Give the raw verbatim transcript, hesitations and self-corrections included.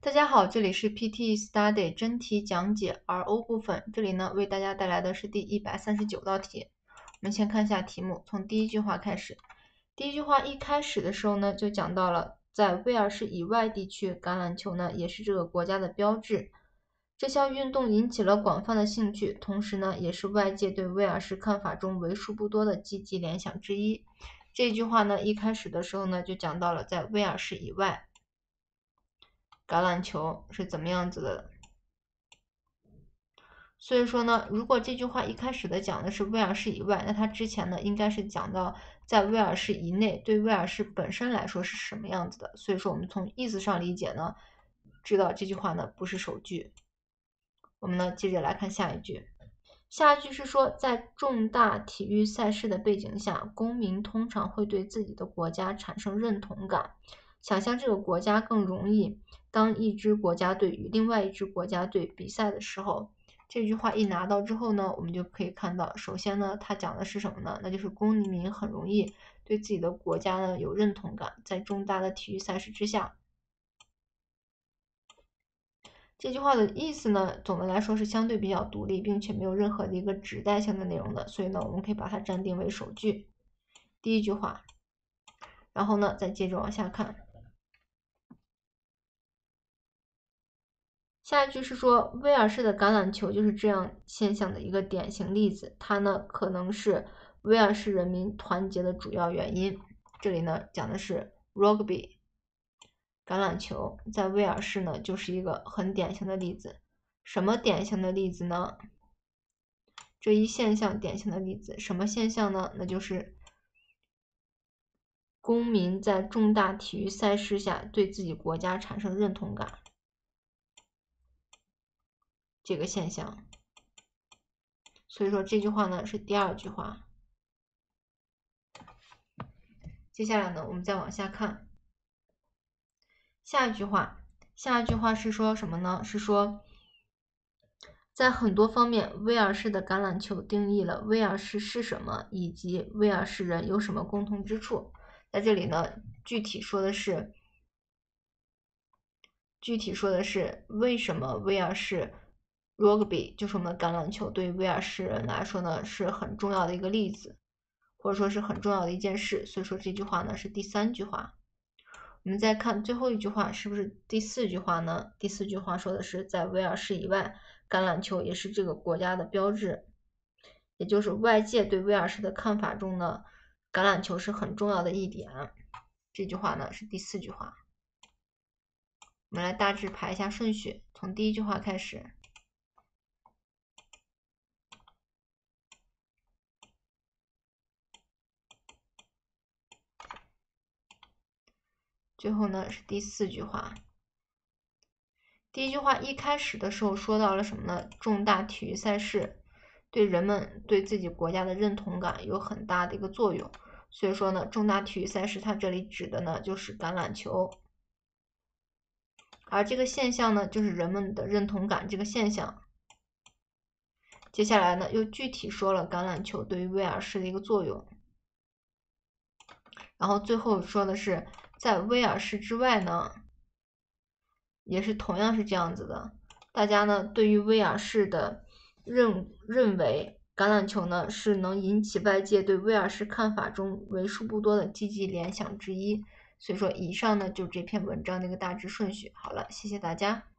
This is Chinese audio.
大家好，这里是 P T Study 真题讲解 R O 部分，这里呢为大家带来的是第一百三十九道题。我们先看一下题目，从第一句话开始。第一句话一开始的时候呢，就讲到了在威尔士以外地区，橄榄球呢也是这个国家的标志。这项运动引起了广泛的兴趣，同时呢也是外界对威尔士看法中为数不多的积极联想之一。这句话呢一开始的时候呢就讲到了在威尔士以外，橄榄球是怎么样子的。所以说呢，如果这句话一开始的讲的是威尔士以外，那它之前呢应该是讲到在威尔士以内，对威尔士本身来说是什么样子的。所以说我们从意思上理解呢，知道这句话呢不是首句。我们呢接着来看下一句，下一句是说，在重大体育赛事的背景下，公民通常会对自己的国家产生认同感，想象这个国家更容易。当一支国家队与另外一支国家队比赛的时候，这句话一拿到之后呢，我们就可以看到，首先呢，它讲的是什么呢？那就是公民很容易对自己的国家呢有认同感，在重大的体育赛事之下。这句话的意思呢，总的来说是相对比较独立，并且没有任何的一个指代性的内容的，所以呢，我们可以把它暂定为首句。第一句话，然后呢，再接着往下看。下一句是说，威尔士的橄榄球就是这样现象的一个典型例子，它呢可能是威尔士人民团结的主要原因。这里呢讲的是 rugby。橄榄球在威尔士呢就是一个很典型的例子。什么典型的例子呢？这一现象典型的例子，什么现象呢？那就是公民在重大体育赛事下对自己国家产生认同感这个现象。所以说这句话呢是第二句话。接下来呢我们再往下看。下一句话，下一句话是说什么呢？是说在很多方面，威尔士的橄榄球定义了威尔士是什么，以及威尔士人有什么共同之处。在这里呢，具体说的是，具体说的是为什么威尔士 rugby 就是我们的橄榄球，对于威尔士人来说呢是很重要的一个例子，或者说是很重要的一件事。所以说这句话呢是第三句话。我们再看最后一句话，是不是第四句话呢？第四句话说的是，在威尔士以外，橄榄球也是这个国家的标志，也就是外界对威尔士的看法中呢，橄榄球是很重要的一点。这句话呢是第四句话。我们来大致排一下顺序，从第一句话开始。最后呢是第四句话。第一句话一开始的时候说到了什么呢？重大体育赛事对人们对自己国家的认同感有很大的一个作用。所以说呢，重大体育赛事它这里指的呢就是橄榄球，而这个现象呢就是人们的认同感这个现象。接下来呢又具体说了橄榄球对于威尔士的一个作用。然后最后说的是在威尔士之外呢，也是同样是这样子的。大家呢对于威尔士的认认为橄榄球呢是能引起外界对威尔士看法中为数不多的积极联想之一。所以说以上呢就这篇文章的一个大致顺序。好了，谢谢大家。